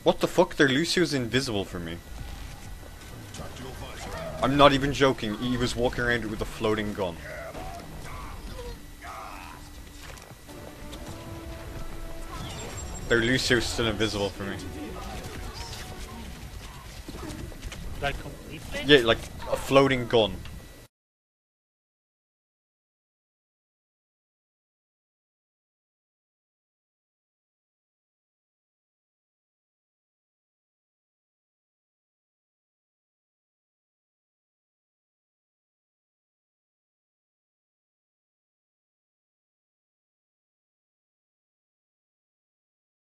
What the fuck? Their Lucio's invisible for me. I'm not even joking. He was walking around with a floating gun. Their Lucio's still invisible for me. Like completely? Yeah, like a floating gun.